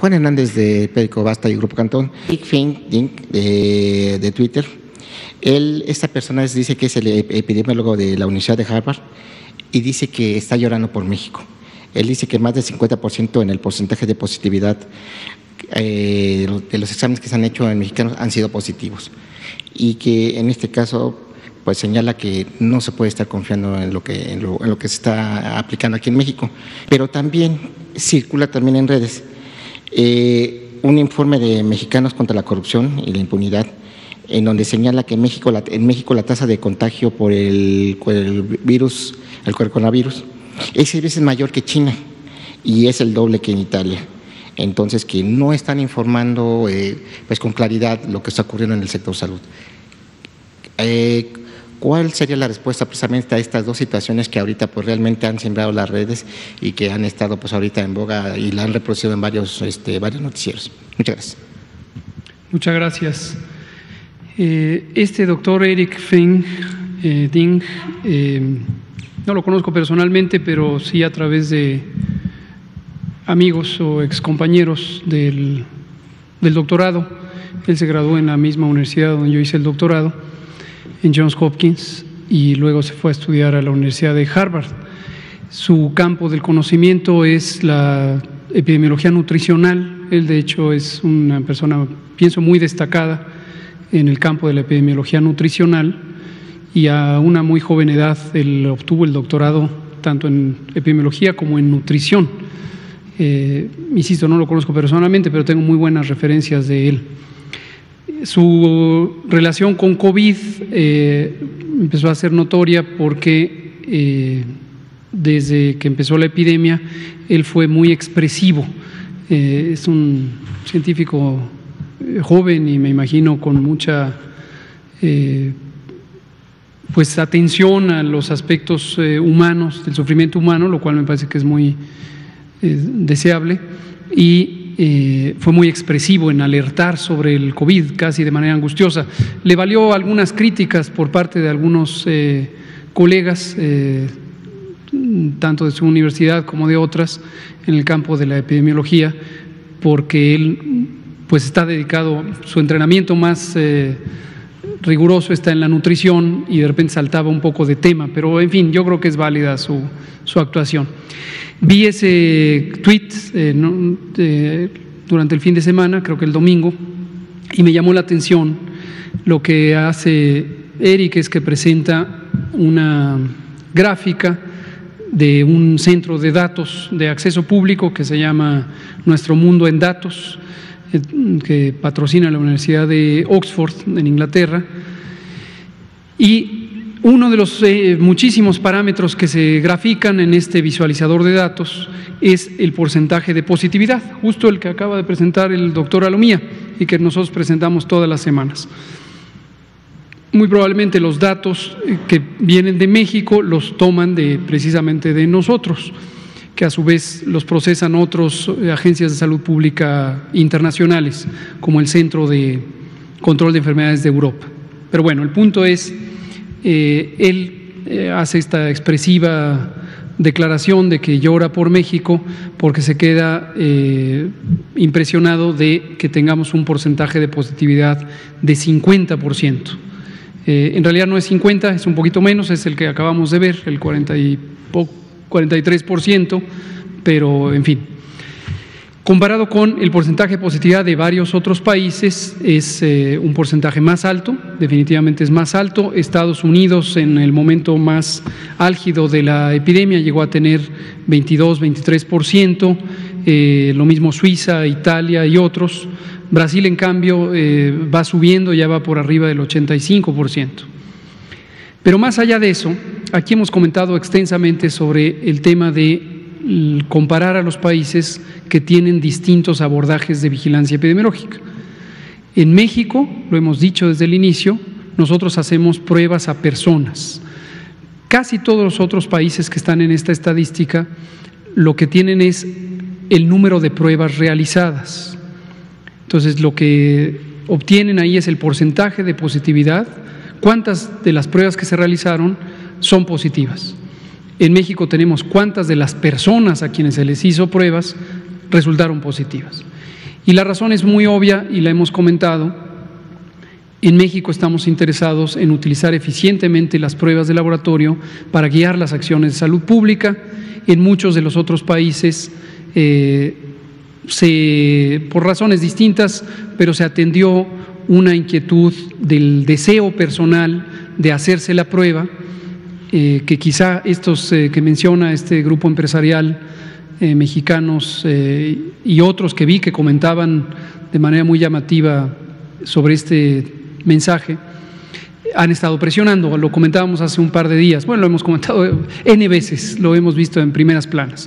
Juan Hernández de Perico Basta y Grupo Cantón. Eric Fink de Twitter. Esta persona dice que es el epidemiólogo de la Universidad de Harvard y dice que está llorando por México. Él dice que más del 50% en el porcentaje de positividad de los exámenes que se han hecho en mexicanos han sido positivos y que en este caso pues señala que no se puede estar confiando en lo que se está aplicando aquí en México. Pero también circula también en redes un informe de Mexicanos contra la Corrupción y la Impunidad, en donde señala que en México la tasa de contagio por el coronavirus es 6 veces mayor que China y es el doble que en Italia. Entonces, que no están informando pues con claridad lo que está ocurriendo en el sector salud. ¿Cuál sería la respuesta precisamente a estas dos situaciones que ahorita pues realmente han sembrado las redes y que han estado pues ahorita en boga y la han reproducido en varios noticieros? Muchas gracias. Muchas gracias. Este doctor Eric Fink Ding, no lo conozco personalmente, pero sí a través de amigos o excompañeros del doctorado. Él se graduó en la misma universidad donde yo hice el doctorado, en Johns Hopkins, y luego se fue a estudiar a la Universidad de Harvard. Su campo del conocimiento es la epidemiología nutricional. Él, de hecho, es una persona, pienso, muy destacada en el campo de la epidemiología nutricional, y a una muy joven edad él obtuvo el doctorado tanto en epidemiología como en nutrición. Insisto, no lo conozco personalmente, pero tengo muy buenas referencias de él. Su relación con COVID empezó a ser notoria porque desde que empezó la epidemia él fue muy expresivo. Es un científico joven y me imagino con mucha pues atención a los aspectos humanos, del sufrimiento humano, lo cual me parece que es muy deseable, y fue muy expresivo en alertar sobre el COVID casi de manera angustiosa. Le valió algunas críticas por parte de algunos colegas, tanto de su universidad como de otras, en el campo de la epidemiología, porque él pues está dedicado, su entrenamiento más riguroso está en la nutrición y de repente saltaba un poco de tema, pero en fin, yo creo que es válida su actuación. Vi ese tweet durante el fin de semana, creo que el domingo, y me llamó la atención. Lo que hace Eric es que presenta una gráfica de un centro de datos de acceso público que se llama Nuestro Mundo en Datos, que patrocina la Universidad de Oxford en Inglaterra, y uno de los muchísimos parámetros que se grafican en este visualizador de datos es el porcentaje de positividad, justo el que acaba de presentar el doctor Alomía y que nosotros presentamos todas las semanas. Muy probablemente los datos que vienen de México los toman precisamente de nosotros, que a su vez los procesan otras agencias de salud pública internacionales, como el Centro de Control de Enfermedades de Europa. Pero bueno, el punto es, él hace esta expresiva declaración de que llora por México porque se queda impresionado de que tengamos un porcentaje de positividad de 50%. En realidad no es 50, es un poquito menos, es el que acabamos de ver, el 43%, pero en fin. Comparado con el porcentaje de positividad de varios otros países, es un porcentaje más alto, definitivamente es más alto. Estados Unidos, en el momento más álgido de la epidemia, llegó a tener 22-23%, lo mismo Suiza, Italia y otros. Brasil, en cambio, va subiendo, ya va por arriba del 85%. Pero más allá de eso, aquí hemos comentado extensamente sobre el tema de comparar a los países que tienen distintos abordajes de vigilancia epidemiológica. En México, lo hemos dicho desde el inicio, nosotros hacemos pruebas a personas. Casi todos los otros países que están en esta estadística lo que tienen es el número de pruebas realizadas. Entonces, lo que obtienen ahí es el porcentaje de positividad, cuántas de las pruebas que se realizaron son positivas. En México tenemos cuántas de las personas a quienes se les hizo pruebas resultaron positivas. Y la razón es muy obvia y la hemos comentado. En México estamos interesados en utilizar eficientemente las pruebas de laboratorio para guiar las acciones de salud pública. En muchos de los otros países, por razones distintas, pero se atendió una inquietud del deseo personal de hacerse la prueba, que quizá estos que menciona este grupo empresarial, mexicanos y otros que vi que comentaban de manera muy llamativa sobre este mensaje, han estado presionando. Lo comentábamos hace un par de días, bueno, lo hemos comentado N veces, lo hemos visto en primeras planas.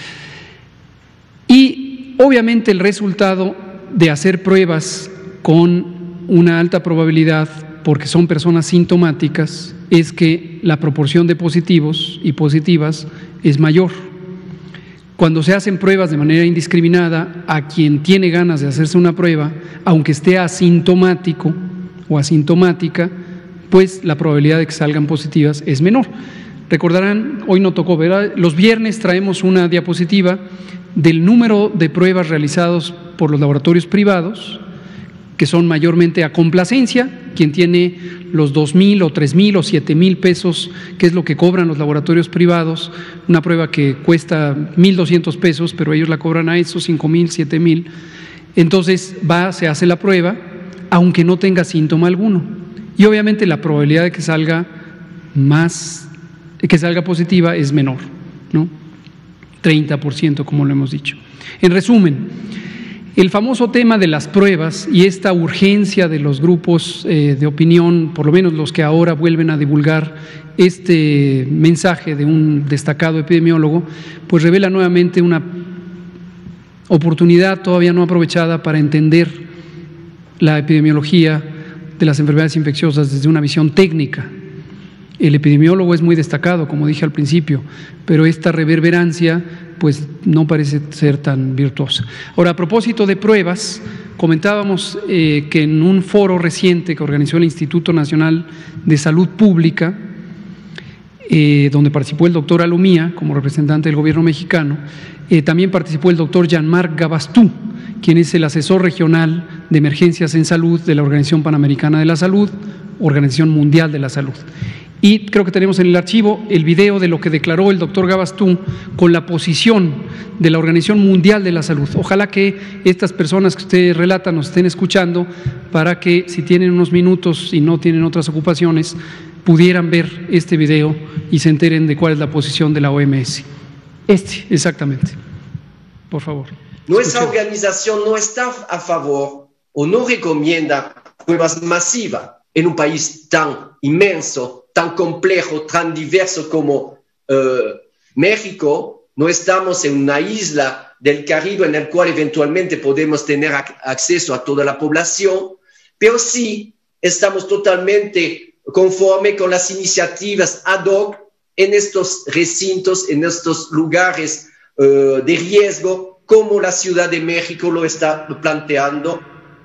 Y obviamente el resultado de hacer pruebas con una alta probabilidad, porque son personas sintomáticas, es que la proporción de positivos y positivas es mayor. Cuando se hacen pruebas de manera indiscriminada, a quien tiene ganas de hacerse una prueba, aunque esté asintomático o asintomática, pues la probabilidad de que salgan positivas es menor. Recordarán, hoy no tocó, ¿verdad? Los viernes traemos una diapositiva del número de pruebas realizados por los laboratorios privados, que son mayormente a complacencia, quien tiene los 2,000 o 3,000 o 7,000 pesos, que es lo que cobran los laboratorios privados, una prueba que cuesta 1,200 pesos, pero ellos la cobran a eso, 5,000, 7,000. Entonces se hace la prueba, aunque no tenga síntoma alguno. Y obviamente la probabilidad de que salga positiva es menor, ¿no? 30%, como lo hemos dicho. En resumen, el famoso tema de las pruebas y esta urgencia de los grupos de opinión, por lo menos los que ahora vuelven a divulgar este mensaje de un destacado epidemiólogo, pues revela nuevamente una oportunidad todavía no aprovechada para entender la epidemiología de las enfermedades infecciosas desde una visión técnica. El epidemiólogo es muy destacado, como dije al principio, pero esta reverberancia pues no parece ser tan virtuosa. Ahora, a propósito de pruebas, comentábamos que en un foro reciente que organizó el Instituto Nacional de Salud Pública, donde participó el doctor Alumía como representante del gobierno mexicano, también participó el doctor Jean-Marc Gabastú, quien es el asesor regional de emergencias en salud de la Organización Panamericana de la Salud, Organización Mundial de la Salud. Y creo que tenemos en el archivo el video de lo que declaró el doctor Gabastú con la posición de la Organización Mundial de la Salud. Ojalá que estas personas que usted relata nos estén escuchando para que, si tienen unos minutos y no tienen otras ocupaciones, pudieran ver este video y se enteren de cuál es la posición de la OMS. Exactamente. Por favor. Nuestra organización no está a favor o no recomienda pruebas masivas en un país tan inmenso, tan complejo, tan diverso como México. No estamos en una isla del Caribe en la cual eventualmente podemos tener acceso a toda la población, pero sí estamos totalmente conformes con las iniciativas ad hoc en estos recintos, en estos lugares de riesgo, como la Ciudad de México lo está planteando.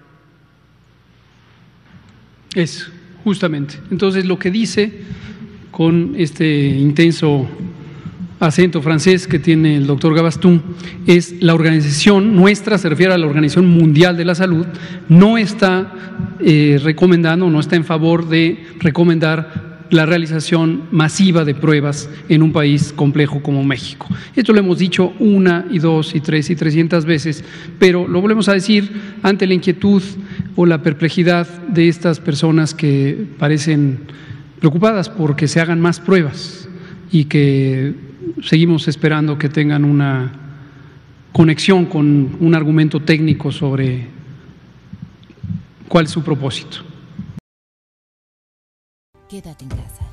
Eso, justamente. Entonces, lo que dice con este intenso acento francés que tiene el doctor Gabastú es: la organización nuestra, se refiere a la Organización Mundial de la Salud, no está recomendando, no está en favor de recomendar la realización masiva de pruebas en un país complejo como México. Esto lo hemos dicho 1 y 2 y 3 y 300 veces, pero lo volvemos a decir ante la inquietud o la perplejidad de estas personas que parecen preocupadas porque se hagan más pruebas y que seguimos esperando que tengan una conexión con un argumento técnico sobre cuál es su propósito. Quédate en casa.